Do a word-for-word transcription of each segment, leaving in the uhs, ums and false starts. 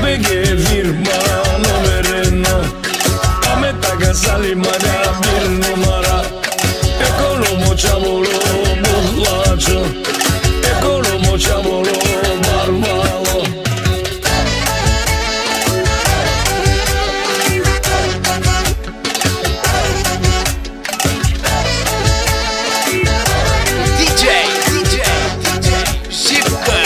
K G firma numereno, Ameta Gasali maga bir numara. Ekolomo çavolo buhlaço, Ekolomo çavolo barmalo. D J, D J, D J, Shipka.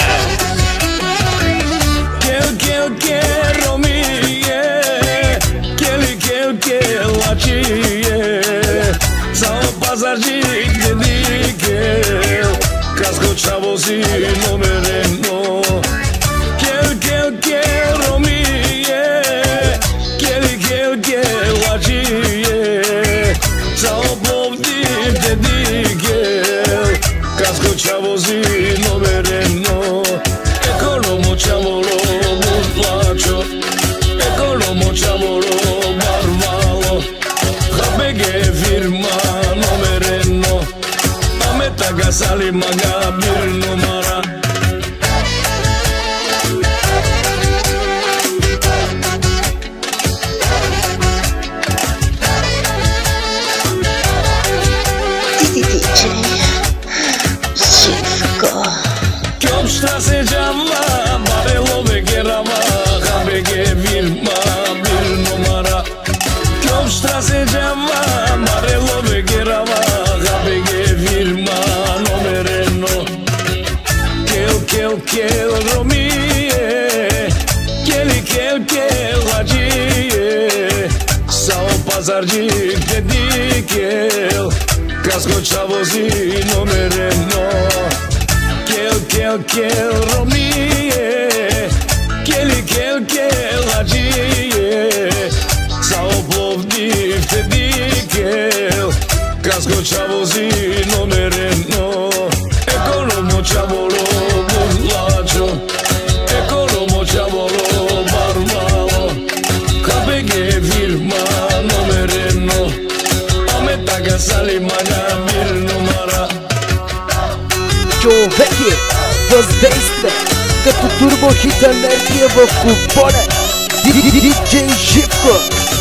Kel kel kel romije, keli kel kel lačije. Samo pazarcik dedi kel, kasko čavosi numereno. Kel kel kel romije, keli kel kel lačije. Samo plovdim dedi kel, kasko čavosi numereno. Ekolomo čavolo buhlačo, Ekolomo čavolo barmalo. K B G firma numereno, Ameta Gasali maga bir numara. D J Shipka. Köpştrase cama, barelo ve gerama. K B G firma bir numara. Köpştrase cama, barelo ve gerama. K B G firma numereno. Kel kel kel romije, keli kel kel laciye. Sao pazarcik dedi kel, kasko čavosi numereno. Kel kel kel romije, keli kel kel laciye. Sao plovdiv dedi kel, kasko čavosi numereno. Ekolomo čavolo buhlačo, Ekolomo čavolo barmalo. K B G firma numereno, Ameta Gasali maga bir numara. Човеки, въздействие като турбохит енергия в купоне. D J Shipka.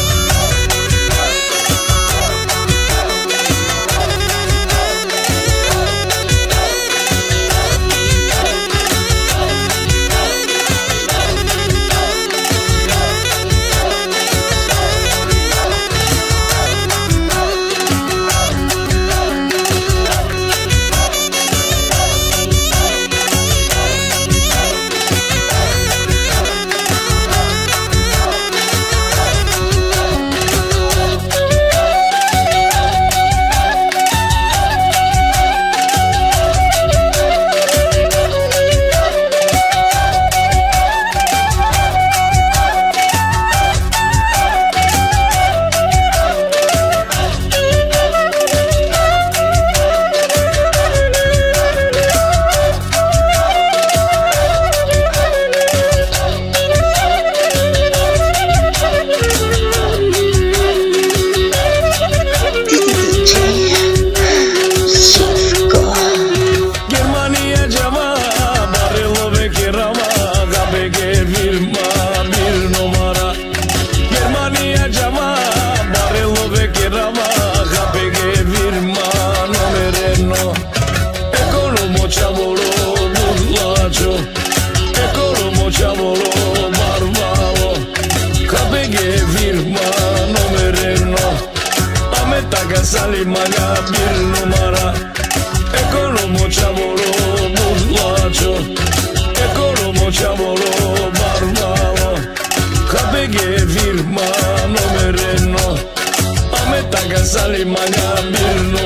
Ekolomo čavolo barmalo. K B G firma numereno, Ameta Gasali maga bir numara. Ekolomo čavolo buhlačo, Ekolomo čavolo barmalo. K B G firma numereno, Ameta Gasali maga bir numara.